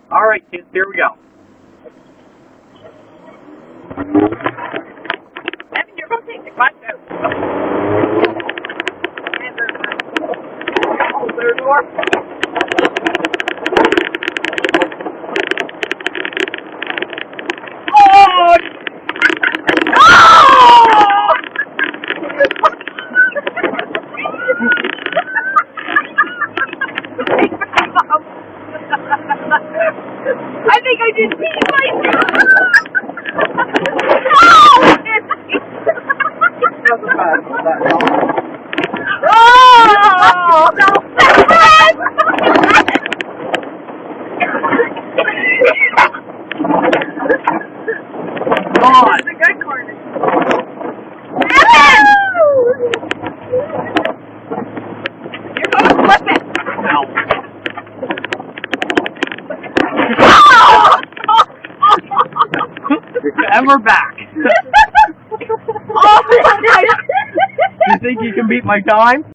All right, kids, here we go. Evan, you're going to take the clutch out. Hold their door. Oh! I think I did pee myself. Oh! God! It's a good corner. You're going to flip it. No. And we're back. Oh, You think you can beat my time?